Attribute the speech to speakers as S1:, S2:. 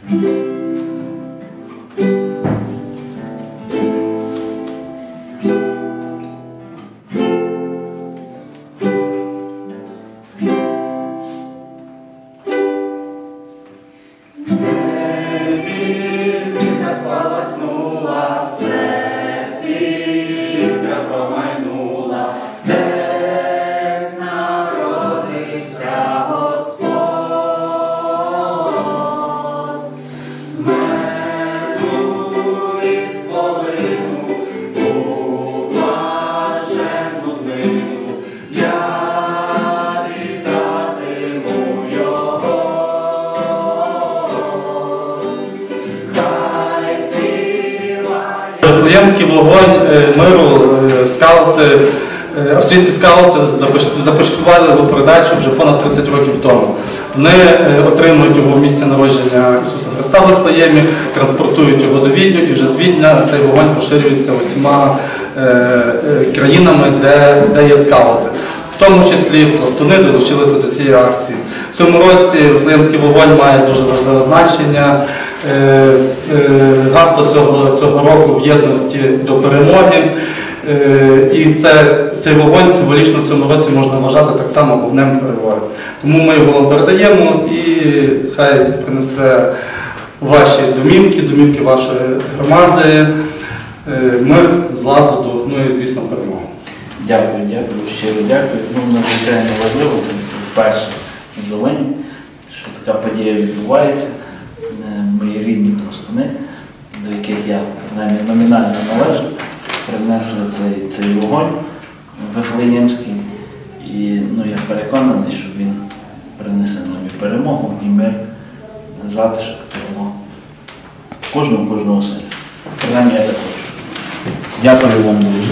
S1: Вифлеємський вогонь миру австрійські скаути започаткували його передачу вже понад 30 років тому. Вони отримують його в місці народження Ісуса Христа в Вифлеємі, транспортують його до Відню, і вже з Відня цей вогонь поширюється усіма країнами, де є скаути. В тому числі пластуни долучилися до цієї акції. В цьому році Вифлеємський вогонь має дуже важливе значення. Гасло цього року в єдності до перемоги. І цей вогонь символічно в цьому році можна вважати так само вогнем перемоги. Тому ми його вам передаємо і хай принесе ваші домівки вашої громади, мир, злагоду, ну і, звісно, перемогу.
S2: Дякую, щиро дякую. Надзвичайно важливо, це вперше в Долині, що така подія відбувається. Мої рідні пластуни, до яких я принаймні номінально належу, принесли цей вогонь вифлеємський. І я переконаний, що він принесе нам і перемогу, і мир, затишок, перемогу. Кожного селя. Принаймні я так хочу. Дякую вам дуже.